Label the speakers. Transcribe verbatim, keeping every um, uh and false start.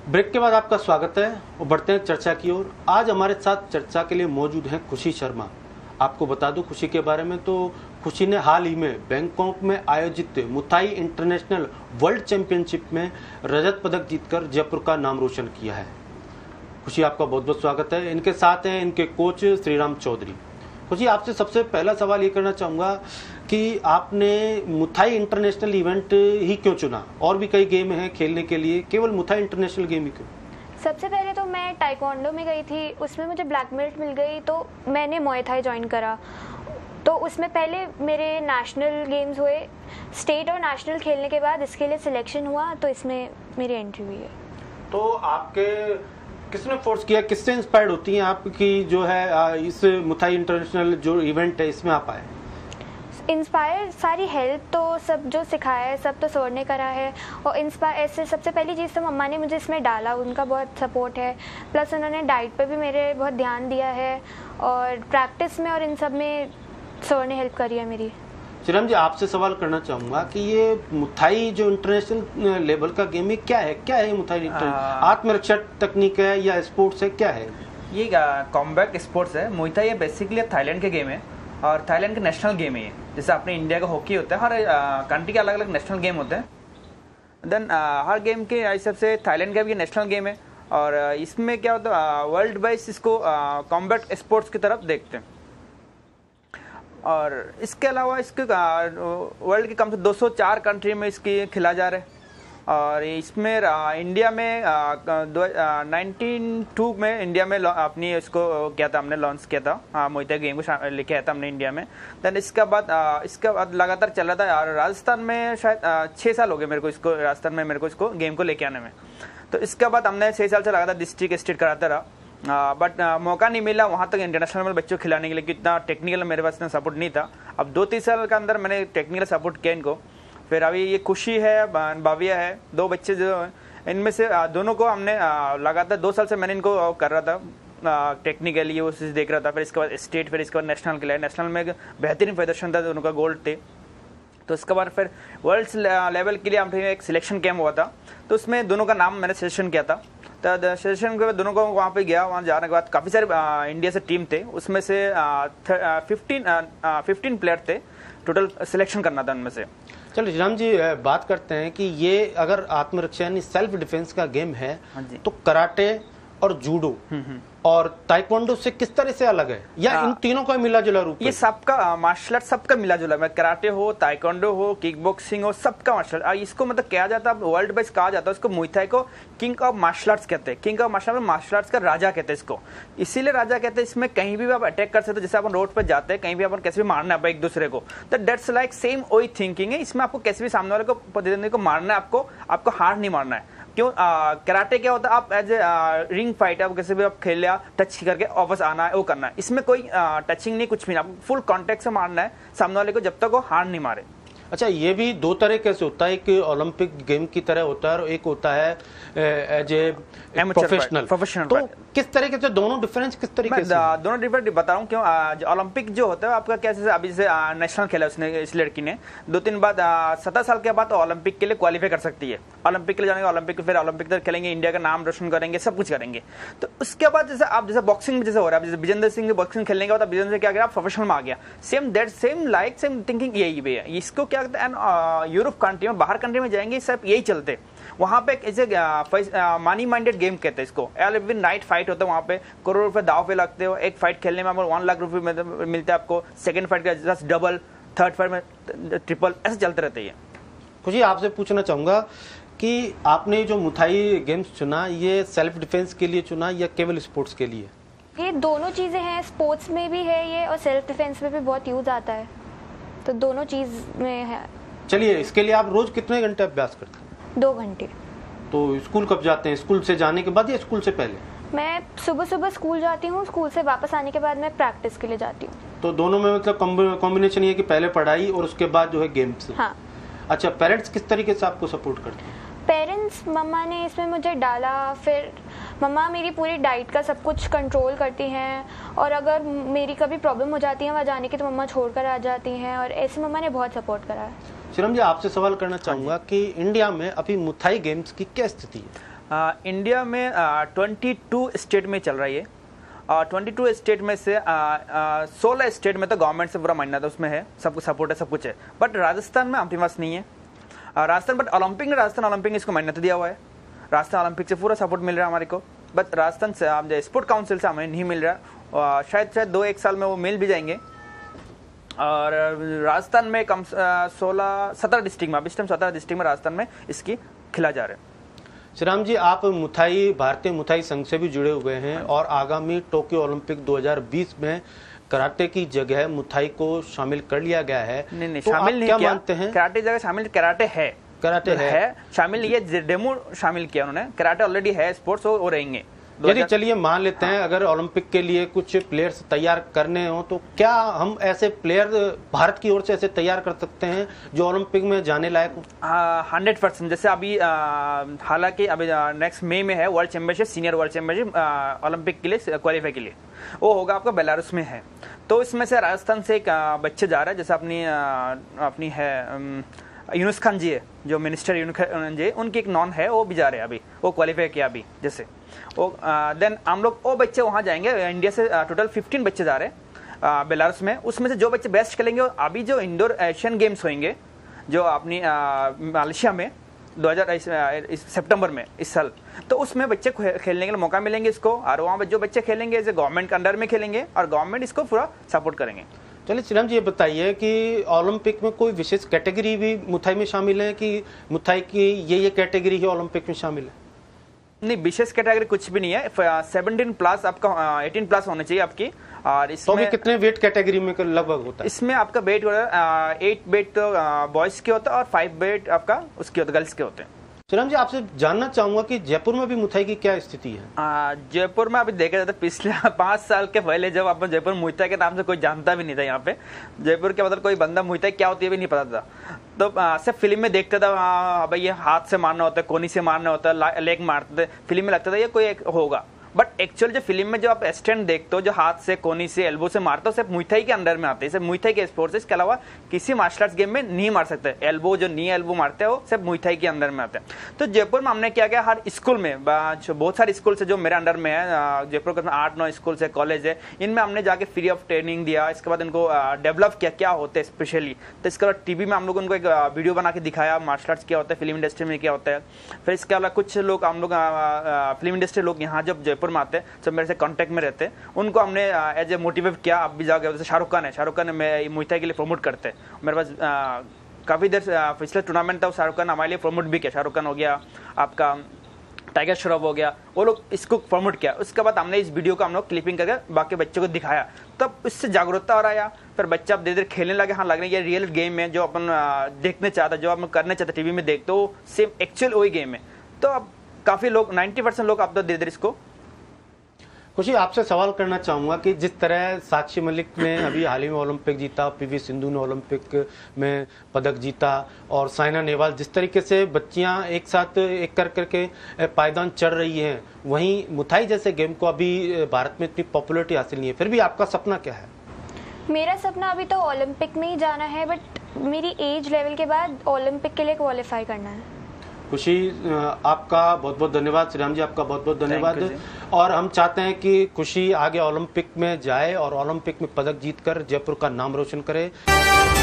Speaker 1: Break के बाद आपका स्वागत है और बढ़ते हैं चर्चा की ओर। आज हमारे साथ चर्चा के लिए मौजूद हैं खुशी शर्मा। आपको बता दूं खुशी के बारे में, तो खुशी ने हाल ही में बैंकॉक में आयोजित मुथाई इंटरनेशनल वर्ल्ड चैंपियनशिप में रजत पदक जीतकर जयपुर का नाम रोशन किया है। खुशी, आपका बहुत बहुत स्वागत है। इनके साथ हैं इनके कोच श्रीराम चौधरी। खुशी, आपसे सबसे पहला सवाल ये करना चाहूँगा कि आपने मुथाई इंटरनेशनल इवेंट ही क्यों चुना? और भी कई गेम हैं खेलने के लिए, केवल मुथाई इंटरनेशनल गेम ही क्यों?
Speaker 2: सबसे पहले तो मैं टाइकोंडो में गई थी, उसमें मुझे ब्लैक बेल्ट मिल गई, तो मैंने मुए थाई ज्वाइन करा। तो उसमें पहले मेरे नेशनल गेम्स हुए, स्टेट और नेशनल खेलने के बाद इसके लिए सिलेक्शन हुआ, तो इसमें मेरी एंट्री हुई है।
Speaker 1: तो आपके किसने फोर्स किया, किससे इंस्पायर्ड होती हैं आपकी जो है इस मुथाई इंटरनेशनल जो इवेंट है इसमें आप आए?
Speaker 2: इंस्पायर सारी हेल्प तो सब जो सिखाया है सब तो सर ने करा है, और इंस्पायर ऐसे सबसे पहली चीज़ तो मम्मा ने मुझे इसमें डाला, उनका बहुत सपोर्ट है। प्लस उन्होंने डाइट पे भी मेरे बहुत ध्यान दिया है, और प्रैक्टिस में और इन सब में सर ने हेल्प करी है मेरी।
Speaker 1: श्रीराम जी, आपसे सवाल करना चाहूंगा कि ये मुथाई जो इंटरनेशनल लेवल का गेम है क्या है? क्या है मुथाई? आत्मरक्षा तकनीक है या स्पोर्ट्स है, क्या है
Speaker 3: ये? कॉम्बैट स्पोर्ट्स है। मुई थाई बेसिकली थाईलैंड के गेम है और थाईलैंड के नेशनल गेम है ये। जैसे अपने इंडिया का हॉकी होता है, हर कंट्री के अलग अलग नेशनल गेम होते हैं। देन हर गेम के हिसाब से थाईलैंड का भी नेशनल गेम है, और इसमें क्या होता है वर्ल्ड वाइज इसको कॉम्बैट स्पोर्ट्स की तरफ देखते हैं। और इसके अलावा इसके वर्ल्ड के कम से दो सौ चार कंट्री में इसकी खिला जा रहा है। और इसमें इंडिया में नाइनटीन टू में इंडिया में अपनी इसको किया था, हमने लॉन्च किया था, मुई थाई गेम को लेके आया था हमने इंडिया में। देन इसके बाद इसके बाद लगातार चल रहा था। और राजस्थान में शायद छः साल हो गए मेरे को इसको, राजस्थान में मेरे को इसको गेम को लेके आने में। तो इसके बाद हमने छः साल से लगातार डिस्ट्रिक्ट स्टेट कराता रहा, बट uh, मौका नहीं मिला वहाँ तक इंटरनेशनल में बच्चों को खिलाने के लिए, क्योंकि इतना टेक्निकल मेरे पास इतना सपोर्ट नहीं था। अब दो तीन साल के अंदर मैंने टेक्निकल सपोर्ट किया इनको। फिर अभी ये खुशी है, बाविया है, दो बच्चे जो इनमें से दोनों को हमने लगातार दो साल से मैंने इनको कर रहा था टेक्निकली, वो चीज़ देख रहा था। फिर इसके बाद स्टेट, फिर इसके बाद नेशनल के लिए, नेशनल में बेहतरीन प्रदर्शन था, दोनों का गोल्ड थे। तो इसके बाद फिर वर्ल्ड लेवल के लिए हम एक सिलेक्शन कैम्प हुआ था, तो उसमें दोनों का नाम मैंने सिलेक्शन किया था। तो सेशन के बाद दोनों को वहाँ पे गया, वहाँ जाने के बाद काफ़ी सारे इंडिया से टीम थे, उसमें से फिफ्टीन फिफ्टीन प्लेयर थे टोटल, सिलेक्शन करना था उनमें से।
Speaker 1: चलो श्रीराम जी, बात करते हैं कि ये अगर आत्मरक्षा यानी सेल्फ डिफेंस का गेम है, तो कराटे और जूडो और ताइक्वांडो से किस तरह से अलग है, या इन तीनों का मिला जुला रूप?
Speaker 3: ये सबका मार्शल आर्ट सबका मिला जुला है, कराटे हो, ताइक्वांडो हो, किक बॉक्सिंग हो, सबका मार्शल आर्ट। इसको मतलब कहा जाता है वर्ल्ड वाइज कहा जाता है इसको, मुई थाई को किंग ऑफ मार्शल आर्ट्स कहते हैं। King of martial martial arts का राजा कहते हैं इसको, इसीलिए राजा कहते हैं। इसमें कहीं भी आप अटैक कर सकते हो, जैसे अपन रोड पर जाते हैं, कहीं भी अपन कैसे भी मारना है एक दूसरे को, तो डेट्स लाइक सेम वही थिंकिंग है। इसमें आपको कैसे भी सामने वाले को मारना है, आपको आपको हार नहीं मारना है। क्यों? कराटे क्या होता है, आप एज ए रिंग फाइट, आप कैसे भी आप खेल लिया, टच करके वापस आना है, वो करना है। इसमें कोई टचिंग नहीं, कुछ भी नहीं, आपको फुल कांटेक्ट से मारना है सामने वाले को, जब तक वो हार नहीं मारे।
Speaker 1: अच्छा, ये भी दो तरह कैसे होता है, एक ओलंपिक गेम की तरह होता है और एक होता है एज ए प्रोफेशनल प्रोफेशनल तो किस तरीके से दोनों डिफरेंस किस तरीके से?
Speaker 3: दोनों डिफरेंट बता रहा हूँ क्यों। ओलंपिक जो होता है आपका कैसे, अभी से नेशनल खेला उसने, इस लड़की ने दो तीन बाद सत्रह साल के बाद ओलंपिक के लिए क्वालिफाई कर सकती है। ओलंपिक के लिए जाएंगे, ओलंपिक फिर ओलंपिक तक खेलेंगे, इंडिया का नाम रोशन करेंगे, सब कुछ करेंगे। तो उसके बाद जैसे आप जैसे बॉक्सिंग में जैसे हो रहा है, जैसे विजेंद्र सिंह बॉक्सिंग खेलने के बाद विजेंद्र सिंह क्या किया, प्रोफेशनल में आ गया। Same that same like same thinking यही भी है। इसको क्या कहते हैं, यूरोप कंट्री में, बाहर कंट्री में जाएंगे सब यही चलते। वहां पे ऐसे मनी माइंडेड गेम कहते हैं इसको। एवरी नाइट फाइट होता है, वहां पे करोड़ रुपए दाव पे लगते हो। एक फाइट खेलने में आपको वन लाख रुपए मिलता है आपको, सेकंड फाइट का जस्ट डबल, थर्ड फाइट में ट्रिपल, ऐसे चलते रहते हैं।
Speaker 1: खुशी, आपसे पूछना चाहूंगा कि आपने जो मुथाई गेम्स चुना, ये सेल्फ डिफेंस के लिए चुना या केवल स्पोर्ट्स के लिए?
Speaker 2: ये दोनों चीजें हैं, स्पोर्ट्स में भी है ये और सेल्फ डिफेंस में भी बहुत यूज आता है, तो दोनों चीज में है।
Speaker 1: चलिए, इसके लिए आप रोज कितने घंटे अभ्यास करते हैं?
Speaker 2: दो घंटे।
Speaker 1: तो स्कूल कब जाते हैं? स्कूल से जाने के बाद या स्कूल से पहले?
Speaker 2: मैं सुबह सुबह स्कूल जाती हूँ, स्कूल से वापस आने के बाद मैं प्रैक्टिस के लिए जाती हूँ।
Speaker 1: तो दोनों में मतलब कॉम्बिनेशन ये कि पहले पढ़ाई और उसके बाद जो है गेम्स?
Speaker 2: हाँ।
Speaker 1: अच्छा, पेरेंट्स किस तरीके से आपको सपोर्ट करते हैं?
Speaker 2: पेरेंट्स, मम्मा ने इसमें मुझे डाला, फिर मम्मा मेरी पूरी डाइट का सब कुछ कंट्रोल करती हैं, और अगर मेरी कभी प्रॉब्लम हो जाती है वहाँ जाने की तो मम्मा छोड़कर आ जाती हैं, और ऐसे मम्मा ने बहुत सपोर्ट करा है।
Speaker 1: श्रीराम जी, आपसे सवाल करना चाहूंगा कि इंडिया में अभी मुथाई गेम्स की क्या स्थिति है?
Speaker 3: आ, इंडिया में बाईस स्टेट में चल रही है और बाईस स्टेट में से सोलह स्टेट में तो गवर्नमेंट से पूरा मान्यता उसमें है, सबको सपोर्ट है, सब कुछ है। बट राजस्थान में अपने पास नहीं है आ, राजस्थान, बट ओलंपिक ने राजस्थान ओलंपिक ने इसको मान्यता दिया हुआ है। राजस्थान ओलंपिक से पूरा सपोर्ट मिल रहा है हमारे को, बट राजस्थान से स्पोर्ट काउंसिल से हमें नहीं मिल रहा। आ, शायद शायद दो एक साल में वो मिल भी जाएंगे। और राजस्थान में कम सोलह सत्रह डिस्ट्रिक्ट में, अभी इस टाइम सत्रह डिस्ट्रिक्ट में राजस्थान में इसकी खिला जा रहे हैं।
Speaker 1: श्रीराम जी, आप मुथाई भारतीय मुथाई संघ से भी जुड़े हुए हैं और आगामी टोक्यो ओलंपिक दो हज़ार बीस में कराटे की जगह मुथाई को शामिल कर लिया गया है।
Speaker 3: नहीं नहीं
Speaker 1: तो
Speaker 3: शामिल नहीं
Speaker 1: क्या
Speaker 3: किया,
Speaker 1: मानते हैं?
Speaker 3: कराटे जगह शामिल कराटे है,
Speaker 1: कराटे है,
Speaker 3: है शामिल, ये डेमो शामिल किया उन्होंने। कराटे ऑलरेडी है, स्पोर्ट्स वो रहेंगे।
Speaker 1: यदि चलिए मान लेते हैं अगर ओलंपिक के लिए कुछ प्लेयर्स तैयार करने हो तो क्या हम ऐसे प्लेयर भारत की ओर से ऐसे तैयार कर सकते हैं जो ओलंपिक में जाने लायक हो?
Speaker 3: Hundred percent. जैसे अभी हालांकि अभी नेक्स्ट मई में है world championship, senior world championship Olympic के लिए क्वालिफाई के लिए, वो होगा आपका बेलारूस में है। तो इसमें से राजस्थान से एक बच्चे जा रहा है, जैसे अपनी अपनी है यूनुस खान जी है, जो मिनिस्टर यूनुस खान जी, उनकी एक नॉन है, वो भी जा रहे हैं अभी, वो क्वालिफाई किया अभी। जैसे वो देन हम लोग वो बच्चे वहाँ जाएंगे। इंडिया से टोटल पंद्रह बच्चे जा रहे हैं बेलारूस में। उसमें से जो बच्चे बेस्ट खेलेंगे, अभी जो इंडोर एशियन गेम्स होंगे जो अपनी मलेशिया में दो हज़ार सितंबर में इस साल, तो उसमें बच्चे खेलने के लिए मौका मिलेंगे इसको। और वहाँ जो बच्चे खेलेंगे जैसे गवर्नमेंट के अंडर में खेलेंगे और गवर्नमेंट इसको पूरा सपोर्ट करेंगे।
Speaker 1: चलिए श्रीराम जी, ये बताइए कि ओलंपिक में कोई विशेष कैटेगरी भी मुथाई में शामिल है कि मुथाई की ये ये कैटेगरी ही ओलंपिक में शामिल है?
Speaker 3: नहीं, विशेष कैटेगरी कुछ भी नहीं है। सत्रह प्लस आपका अठारह प्लस होना चाहिए आपकी। और इसमें
Speaker 1: तो कितने वेट कैटेगरी में लगभग होता है?
Speaker 3: इसमें आपका वेट एट वेट तो बॉयज के होता है और फाइव वेट आपका उसके होता है, गर्ल्स के होते हैं।
Speaker 1: श्रीराम जी, आपसे जानना चाहूंगा कि जयपुर में भी मुथाई की क्या स्थिति है?
Speaker 3: आ, जयपुर में अभी देखा जाता है पिछले पांच साल के पहले जब अपन जयपुर मुथाई के नाम से कोई जानता भी नहीं था, यहाँ पे जयपुर के मतलब कोई बंदा मुथाई क्या होती है भी नहीं पता था। तो सिर्फ फिल्म में देखता था, हाँ भाई ये हाथ से मारना होता है, कोनी से मारना होता है, लेग मारते थे, फिल्म में लगता था ये कोई एक होगा। बट एक्चुअल जो फिल्म में जो आप स्टैंड देखते हो, जो हाथ से, कोनी से, एल्बो से मारते हो, सिर्फ मुथाई के अंदर में आते हैं। सिर्फ मुथाई के स्पोर्ट्स, इसके अलावा किसी मार्शल आर्ट्स गेम में नहीं मार सकते। एल्बो जो नी एल्बो मारते हो सिर्फ मुथाई के अंदर में आते हैं। तो जयपुर में हमने क्या किया, हर स्कूल में, बहुत सारे स्कूल से जो मेरे अंडर में है, जयपुर के आठ नौ स्कूल है, कॉलेज है, इनमें हमने जाके फ्री ऑफ ट्रेनिंग दिया। इसके बाद इनको डेवलप किया क्या होते हैं स्पेशली। तो इसके बाद टीवी में हम लोग उनको एक वीडियो बना के दिखाया, मार्शल आर्ट्स क्या होता है, फिल्म इंडस्ट्री में क्या होता है। फिर इसके अलावा कुछ लोग हम लोग फिल्म इंडस्ट्री लोग यहाँ जब जयपुर में आते हैं, जब से कांटेक्ट में रहते हैं, उनको हमने एज ए मोटिवेट किया। आप भी जाके, जैसे शाहरुख खान है, शाहरुख खान मैं मुथाई के लिए प्रमोट करते हैं। मेरे पास आ, काफी देर पिछले टूर्नामेंट था, शाहरुख खान हमारे लिए प्रमोट भी किया। शाहरुख खान हो गया, आपका टाइगर श्रॉफ हो गया, वो लोग इसको प्रमोट किया। उसके बाद हमने इस वीडियो को हम लोग क्लिपिंग करके बाकी बच्चों को दिखाया, तब इससे जागरूकता हो रहा है। फिर बच्चा अब धीरे धीरे खेलने लगे, हाँ लग रहा है ये रियल गेम है, जो अपन देखने चाहते, जो अपन करने चाहते टीवी में देखते हो, सेम एक्चुअल वही गेम है। तो अब काफी लोग, नाइन्टी परसेंट लोग अब तो धीरे धीरे इसको।
Speaker 1: खुशी, आपसे सवाल करना चाहूंगा कि जिस तरह साक्षी मलिक ने अभी हाल ही में ओलंपिक जीता, पीवी सिंधु ने ओलंपिक में पदक जीता और साइना नेहवाल, जिस तरीके से बच्चियां एक साथ एक कर करके पायदान चढ़ रही हैं, वहीं मुथाई जैसे गेम को अभी भारत में इतनी पॉपुलरिटी हासिल नहीं है, फिर भी आपका सपना क्या है?
Speaker 2: मेरा सपना अभी तो ओलंपिक में ही जाना है, बट मेरी एज लेवल के बाद ओलंपिक के लिए क्वालिफाई करना है।
Speaker 1: खुशी, आपका बहुत बहुत धन्यवाद। श्रीराम जी, आपका बहुत बहुत धन्यवाद। और हम चाहते हैं कि खुशी आगे ओलंपिक में जाए और ओलंपिक में पदक जीतकर जयपुर का नाम रोशन करे।